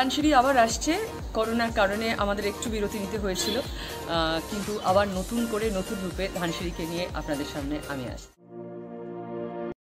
ধানসিঁড়ি আবার আসছে। করোনার কারণে আমাদের একটু বিরতি নিতে হয়েছিল, কিন্তু আবার নতুন করে নতুন রূপে ধানসিঁড়িকে নিয়ে আপনাদের সামনে আমি আসছি।